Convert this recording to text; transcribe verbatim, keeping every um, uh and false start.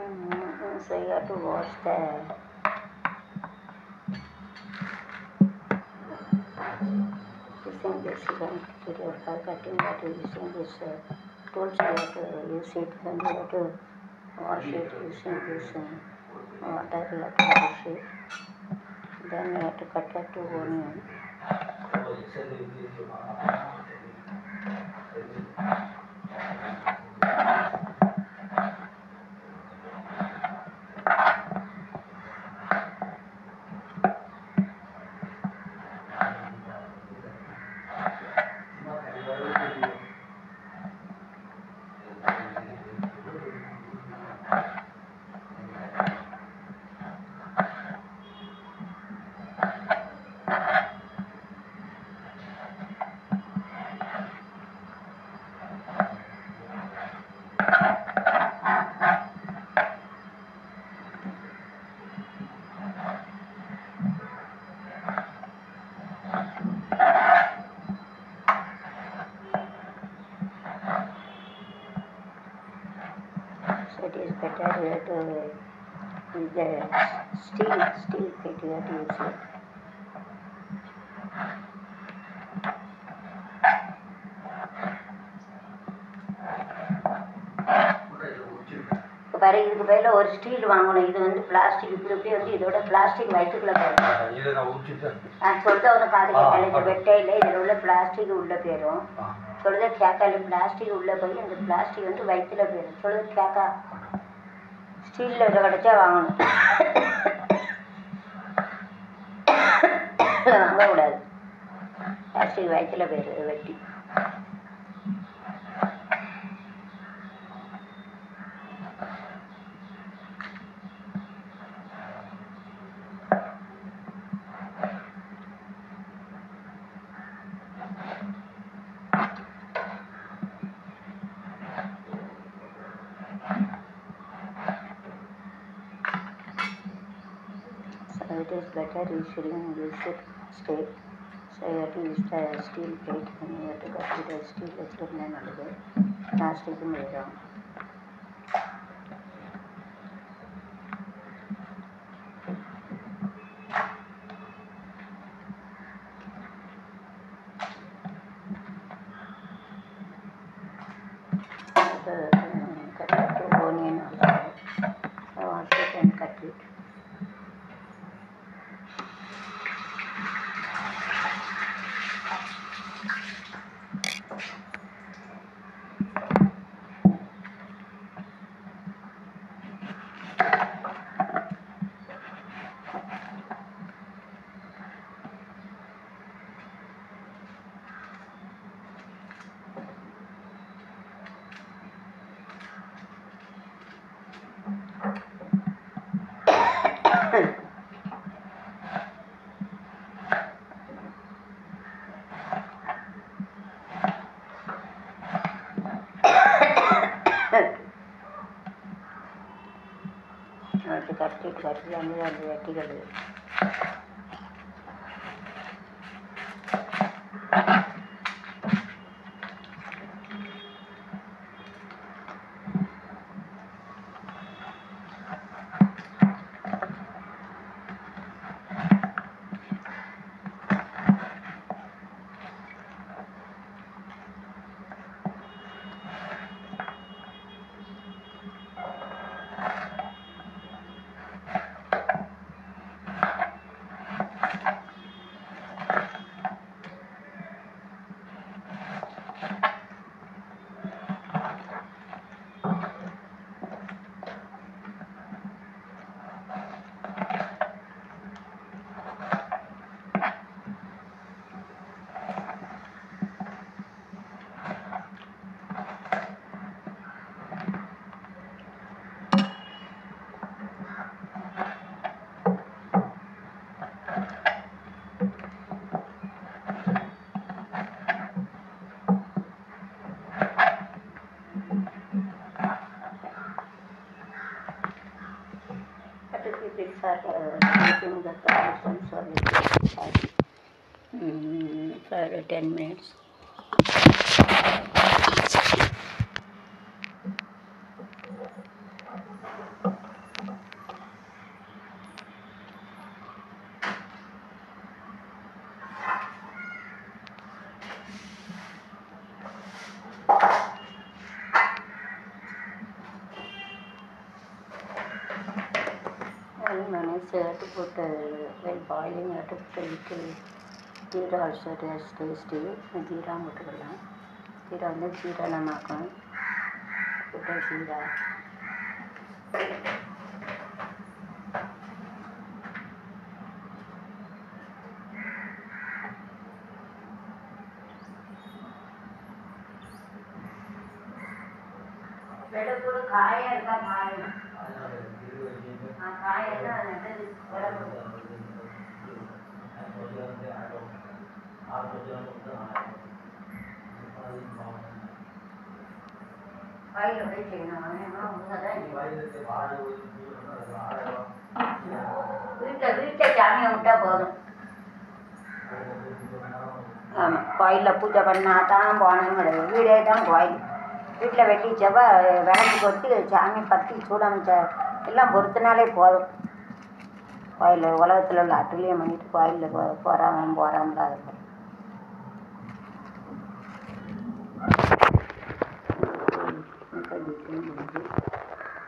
Mm-hmm. So you have to wash the using this video for cutting that using this uh, tools you have to use it and you have to wash it using this uh, water you have to wash it. Then you have to cut it to onion. So it is better you have to with the steel steel plate you have to use it. பாரு இதுக்கு பதில ஒரு steel வாங்கணும். இது வந்து plastic இப்படி இப்படி வந்து இதோட பிளாஸ்டிக் வயிற்றுக்குள்ள போயிடும். நான் சொல்றது அவனை காது கேட்கல. இந்த வெட்டையில் இதில் உள்ள பிளாஸ்டிக் உள்ள போயிடும். சொல்றது கேட்கல. பிளாஸ்டிக் உள்ள போய் அந்த பிளாஸ்டிக் வந்து வயிற்றுல போயிடும். சொல்றது கேட்கா. ஸ்டீலில் இதை கிடச்சா வாங்கணும். வாங்கக்கூடாது. பிளாஸ்டிக் வயிற்றுல போயிடுது வெட்டி. So it is better you shouldn't use it straight. So you have to use the steel plate and you have to cut it as steel வச்சுருந்தா நல்லது. பிளாஸ்டிக்கும் வேணும். Cut it to onion also. So wash it and cut it. அது கட்டிட்டு கட்டி அந்த அந்த வெட்டிக்கிறது. For making the productions or mm, for ten minutes. Mane set put while boiling at a little jeera also taste tasty. Jeera muttalam. Jeera வந்து jeera namakam. Put a jeera. बेटा पूरा खाया का खाया हाँ खाया ना नहीं बड़ा भाई लोग ही चेना है ना उनका नहीं வீட்டை வீட்டை சாமி விட்டா போதும் ஆமாம் கோயிலில் பூஜை பண்ணால் தான் போனோம் கிடையாது வீடே தான் கோயில் வீட்டில் வெட்டி செவ்வாய் விளக்கு கொட்டி சாமி பற்றி சூடமைச்ச எல்லாம் பொறுத்தினாலே போதும் கோயில் உலகத்தில் உள்ள அட்டுலையும் பண்ணிட்டு கோயிலில் போ போகிறான் போகிறான்ல அது